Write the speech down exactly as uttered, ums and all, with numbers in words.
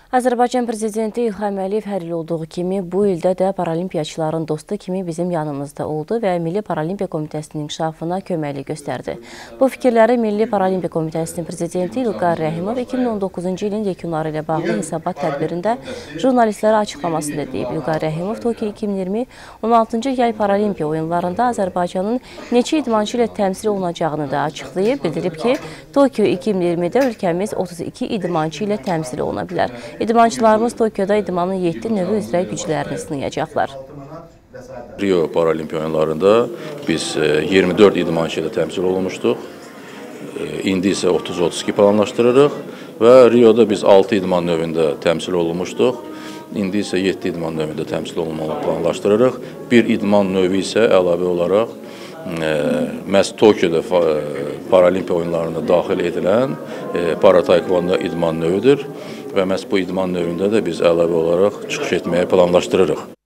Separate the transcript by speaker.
Speaker 1: Azərbaycan Prezidenti İlham Əliyev hər il olduğu kimi bu ildə də paralimpiyaçıların dostu kimi bizim yanımızda oldu və Milli Paralimpiya Komitəsinin inkişafına köməklik göstərdi. Bu fikirləri Milli Paralimpiya Komitəsinin Prezidenti İlqar Rəhimov iki min on doqquzuncu ilin yekunları ilə bağlı hesabat tədbirində jurnalistlərə açıqlamasında deyib. İlqar Rəhimov Tokyo iki min iyirmi on altıncı yay paralimpiya oyunlarında Azərbaycanın neçə idmançı ilə təmsil olunacağını da açıqlayıb. Bildirib ki, Tokyo iki min iyirmidə ölkəmiz otuz iki idmançı ilə təmsil oluna bilər. İdmançılarımız Tokyoda idmanın yeddi növü üzrə güclərini sınayacaqlar.
Speaker 2: Rio Paralimpiya oyunlarında biz iyirmi dörd idmançı ilə təmsil olunmuşduq. İndi isə otuz otuz iki planlaşdırırıq və Rioda biz altı idman növündə təmsil olunmuşduq. İndi isə yeddi idman növündə təmsil olunmalı planlaşdırırıq. Bir idman növü isə əlavə olaraq məhz Tokyoda Paralimpiya oyunlarına daxil edilən para-taekvondo idman növüdür və məhz bu idman növündə də biz əlavə olaraq çıxış etməyə planlaşdırırıq.